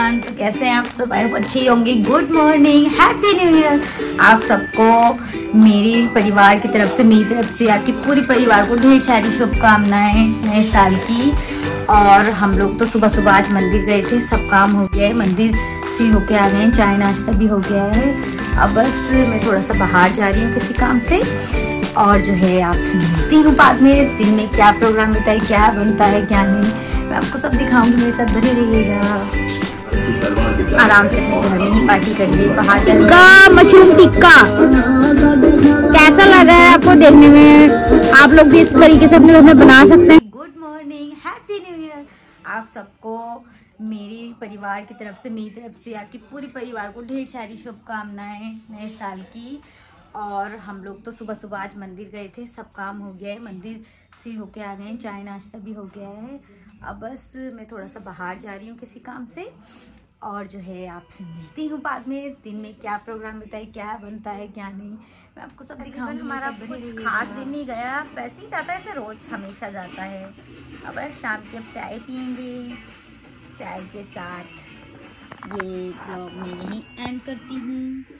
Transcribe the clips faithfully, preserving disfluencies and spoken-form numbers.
Everyone, तो कैसे हैं आप सब? आए अच्छे ही होंगे। Good morning, happy new year आप सबको। मेरी परिवार की तरफ से, मेरी तरफ से आपकी पूरी परिवार को ढेर सारी शुभकामनाएं नए साल की। और हम लोग तो सुबह सुबह आज मंदिर गए थे, सब काम हो गया है, मंदिर से होके आ गए, चाय नाश्ता भी हो गया है। अब बस मैं थोड़ा सा बाहर जा रही हूँ किसी काम से, और जो है आपसे मिलती हूँ बाद में। दिन में क्या प्रोग्राम होता है, क्या बनता है, क्या नहीं, मैं आपको सब दिखाऊंगी। मेरे साथ बने रहिएगा। आराम से अपने घर में ही पार्टी करिए। बाहर जाइएगा। मशरूम टिक्का कैसा लगा है आपको देखने में? आप लोग भी इस तरीके से अपने घर में बना सकते हैं। Good morning, happy new year आप सबको। मेरी परिवार की तरफ से, मेरी तरफ से आपकी पूरी परिवार को ढेर सारी शुभकामनाएं नए साल की। और हम लोग तो सुबह सुबह आज मंदिर गए थे, सब काम हो गया है, मंदिर से होके आ गए, चाय नाश्ता भी हो गया है। अब बस मैं थोड़ा सा बाहर जा रही हूँ किसी काम से, और जो है आपसे मिलती हूँ बाद में। दिन में क्या प्रोग्राम होता है, क्या बनता है, क्या नहीं, मैं आपको सब दिखाऊंगी। हमारा कुछ खास दिन नहीं गया, वैसे ही जाता है, ऐसे रोज हमेशा जाता है। अब बस शाम की अब चाय पियेंगे, चाय के साथ ये ब्लॉग मैं यहीं एंड करती हूँ।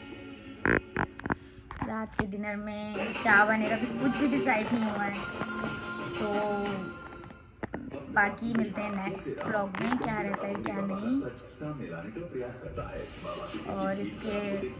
रात के डिनर में क्या बनेगा भी कुछ भी डिसाइड नहीं हुआ है, तो बाकी मिलते हैं नेक्स्ट ब्लॉग में, क्या रहता है क्या नहीं। और इसके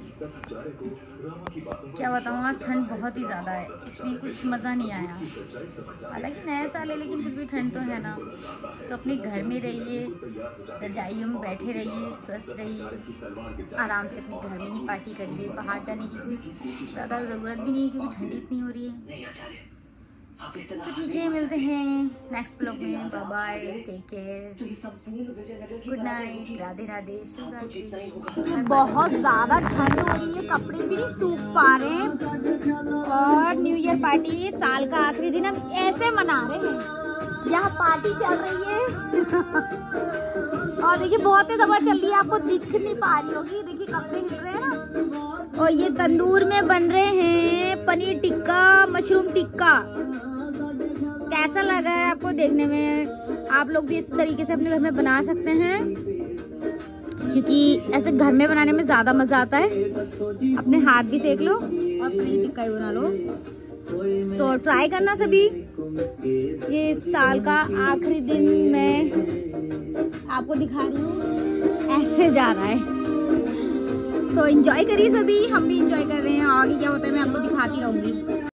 क्या बताऊँ, आज ठंड बहुत ही ज़्यादा है, इसलिए कुछ मज़ा नहीं आया। हालांकि नया साल है, लेकिन फिर भी ठंड तो है ना। तो अपने घर में रहिए, रजाइयों में बैठे रहिए, स्वस्थ रहिए, आराम से अपने घर में ही पार्टी करिए। बाहर जाने की कोई ज़्यादा ज़रूरत भी नहीं है, क्योंकि ठंडी इतनी हो रही है। तो ठीक है, मिलते हैं नेक्स्ट ब्लॉग में। Bye bye, take care, good night, Radhe Radhe, शुभ रात्रि। बहुत ज़्यादा ठंड हो रही है, कपड़े भी नहीं सूख पा रहे हैं। और न्यू ईयर पार्टी, साल का आखिरी दिन हम ऐसे मना रहे हैं, यहाँ पार्टी चल रही है। और देखिए बहुत तेज हवा चल रही है, आपको दिख नहीं पा रही होगी, देखिए कपड़े हिल रहे हैं ना। और ये तंदूर में बन रहे हैं पनीर टिक्का, मशरूम टिक्का। कैसा लगा है आपको देखने में? आप लोग भी इस तरीके से अपने घर में बना सकते हैं, क्योंकि ऐसे घर में बनाने में ज़्यादा मज़ा आता है। अपने हाथ भी सेक लो और पनीर टिक्का ही बना लो, तो ट्राई करना सभी। ये साल का आखिरी दिन मैं आपको दिखा रही हूँ, ऐसे जा रहा है, तो एंजॉय करिए सभी। हम भी एंजॉय कर रहे हैं, आगे क्या होता है मैं आपको दिखाती रहूँगी।